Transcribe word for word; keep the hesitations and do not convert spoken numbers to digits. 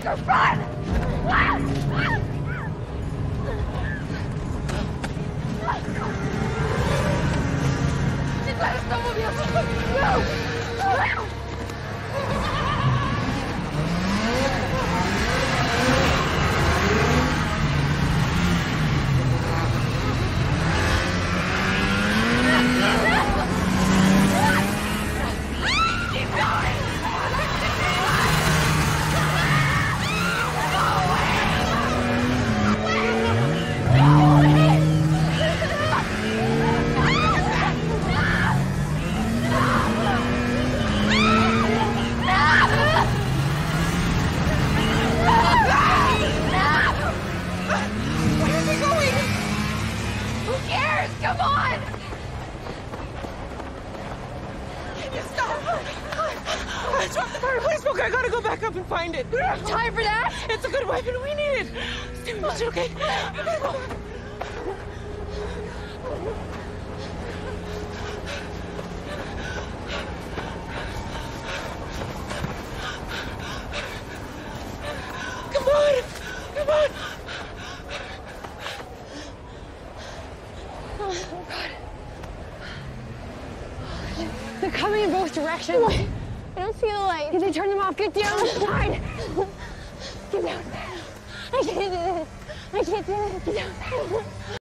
Oscar, run! ¡Nicolás, está moviendo! ¡No! Come on! Can you stop? I dropped the fireplace book. I gotta go back up and find it. We don't have time for that. It's a good weapon. We need it. Stay with me, okay? I gotta go. Come on! Come on! Oh, God. They're coming in both directions. What? I don't see the light. Did they turn them off? Get down. Hide. Get down. I can't do this. I can't do this. Get down.